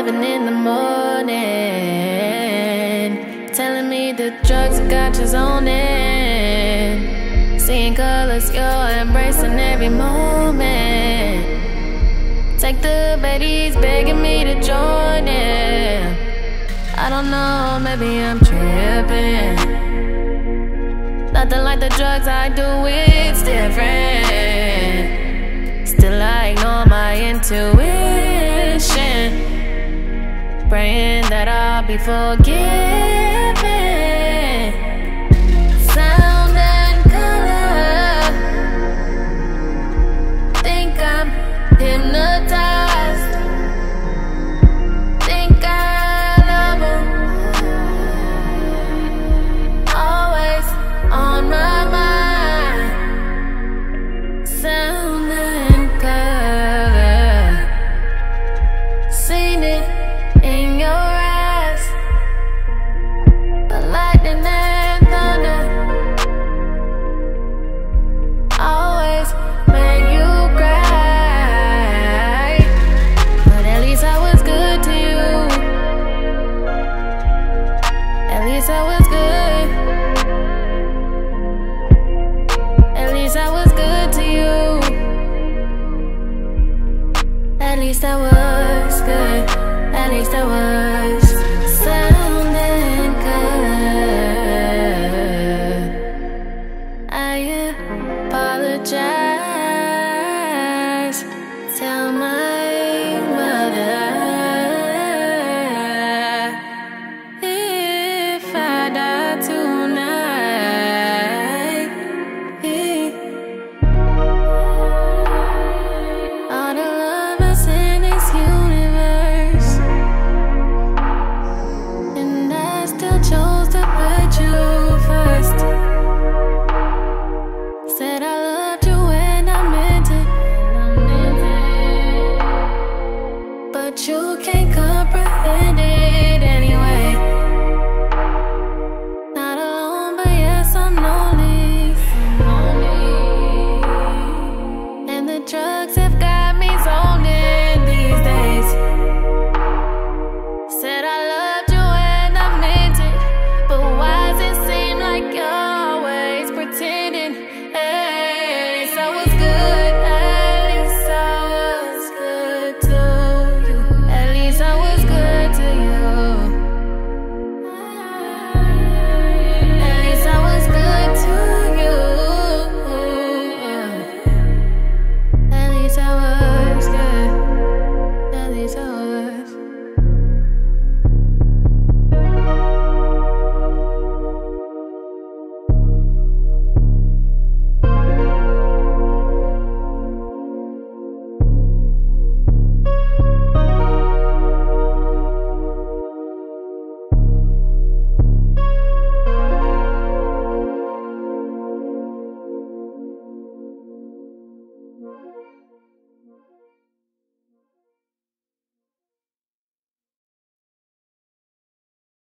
11 in the morning, telling me the drugs got you zoning. Seeing colors, you're embracing every moment. Take the bait, he's begging me to join him. I don't know, maybe I'm tripping. Nothing like the drugs I do, it's different. Still I ignore my intuition, praying that I'll be forgiven. Sound and color, think I'm hypnotized. Think I love him, always on my mind. Sound and color, seen it in your eyes, the lightning and thunder always make you cry. But at least I was good to you. At least I was good. At least I was good to you. At least I was good. At least I was. Sound and color, I apologize. Tell my mother if I die tonight, all the lovers in this universe, and I still chose to put you first. Said I loved you and I meant it, but you can't comprehend it.